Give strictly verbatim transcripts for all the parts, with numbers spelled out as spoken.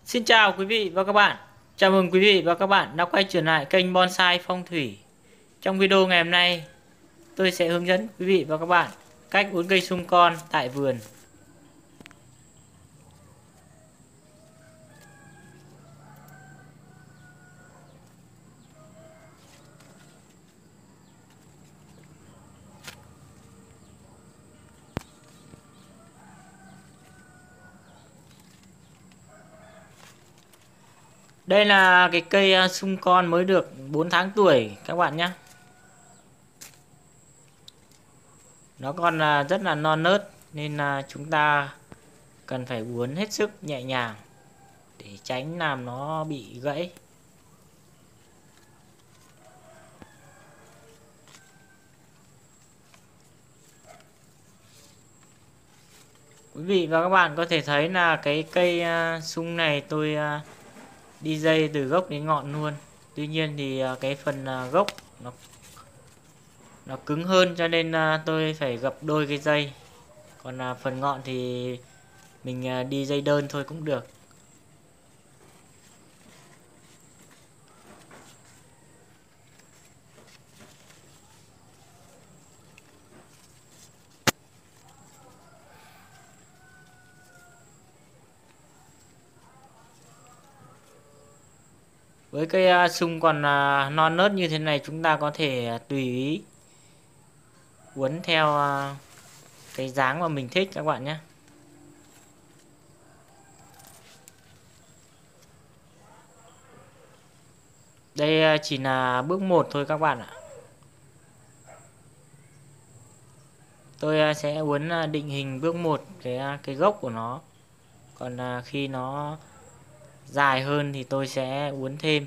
Xin chào quý vị và các bạn. Chào mừng quý vị và các bạn đã quay trở lại kênh Bonsai Phong Thủy. Trong video ngày hôm nay, tôi sẽ hướng dẫn quý vị và các bạn cách uốn cây sung con tại vườn. Đây là cái cây sung con mới được bốn tháng tuổi các bạn nhé. Nó còn rất là non nớt nên là chúng ta cần phải uốn hết sức nhẹ nhàng để tránh làm nó bị gãy. Quý vị và các bạn có thể thấy là cái cây sung này tôi đi dây từ gốc đến ngọn luôn. Tuy nhiên thì cái phần gốc nó nó cứng hơn cho nên tôi phải gập đôi cái dây. Còn phần ngọn thì mình đi dây đơn thôi cũng được. Với cây sung còn non nớt như thế này, chúng ta có thể tùy ý uốn theo cái dáng mà mình thích các bạn nhé. Đây chỉ là bước một thôi các bạn ạ. Tôi sẽ uốn định hình bước một cái cái gốc của nó. Còn khi nó dài hơn thì tôi sẽ uốn thêm.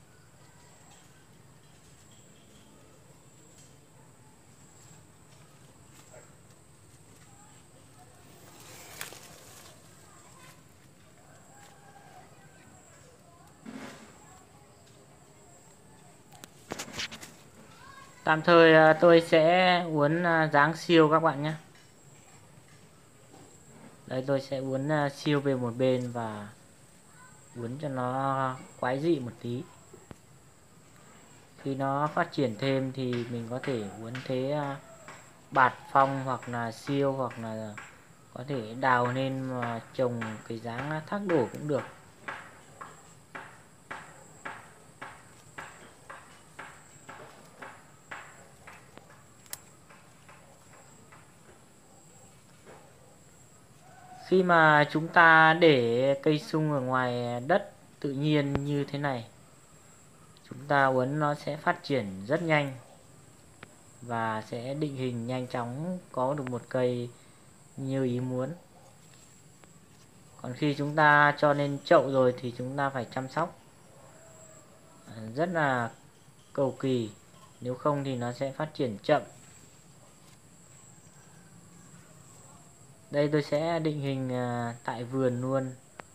Tạm thời tôi sẽ uốn dáng siêu các bạn nhé. Đây tôi sẽ uốn siêu về một bên và uốn cho nó quái dị một tí. Khi nó phát triển thêm thì mình có thể uốn thế bạt phong hoặc là siêu, hoặc là có thể đào lên mà trồng cái dáng thác đổ cũng được. Khi mà chúng ta để cây sung ở ngoài đất tự nhiên như thế này, chúng ta uốn nó sẽ phát triển rất nhanh và sẽ định hình nhanh chóng, có được một cây như ý muốn. Còn khi chúng ta cho lên chậu rồi thì chúng ta phải chăm sóc rất là cầu kỳ, nếu không thì nó sẽ phát triển chậm. Đây tôi sẽ định hình tại vườn luôn.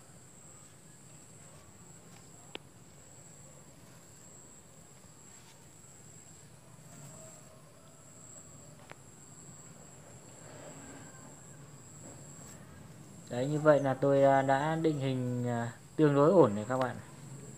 Đấy, như vậy là tôi đã định hình tương đối ổn đấy các bạn.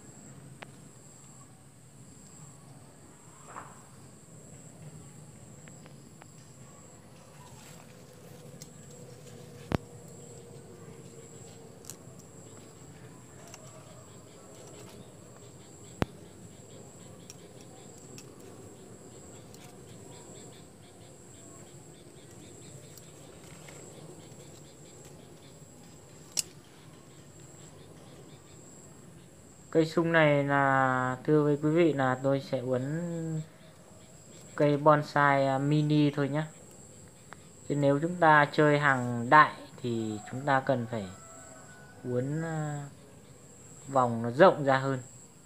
Cây sung này là thưa với quý vị là tôi sẽ uốn cây bonsai mini thôi nhé. Chứ nếu chúng ta chơi hàng đại thì chúng ta cần phải uốn vòng nó rộng ra hơn.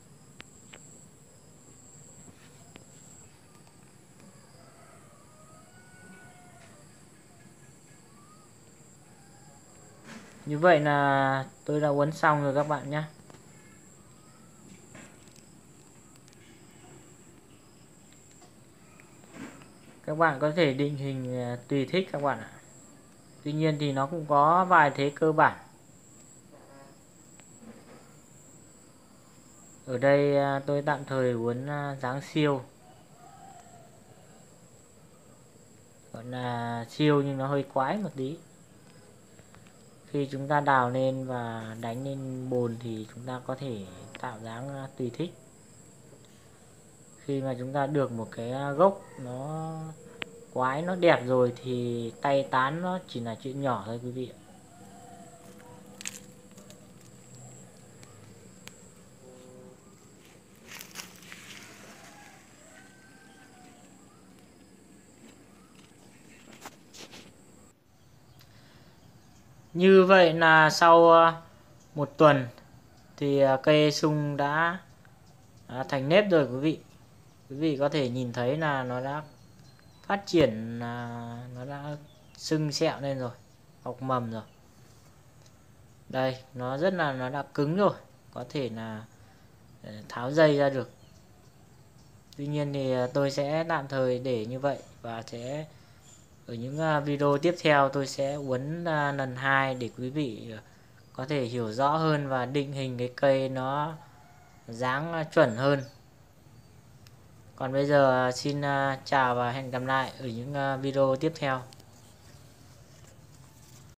Như vậy là tôi đã uốn xong rồi các bạn nhé. Các bạn có thể định hình tùy thích các bạn ạ. Tuy nhiên thì nó cũng có vài thế cơ bản. Ở đây tôi tạm thời uốn dáng siêu, gọi là siêu nhưng nó hơi quái một tí. Khi chúng ta đào lên và đánh lên bồn thì chúng ta có thể tạo dáng tùy thích. Khi mà chúng ta được một cái gốc nó quái, nó đẹp rồi thì tay tán nó chỉ là chuyện nhỏ thôi quý vị ạ. Như vậy là sau một tuần thì cây sung đã, đã thành nếp rồi quý vị. Quý vị có thể nhìn thấy là nó đã phát triển, nó đã sưng sẹo lên rồi, mọc mầm rồi. Đây, nó rất là nó đã cứng rồi, có thể là tháo dây ra được. Tuy nhiên thì tôi sẽ tạm thời để như vậy, và sẽ ở những video tiếp theo tôi sẽ uốn lần hai để quý vị có thể hiểu rõ hơn và định hình cái cây nó dáng chuẩn hơn. Còn bây giờ xin chào và hẹn gặp lại ở những video tiếp theo.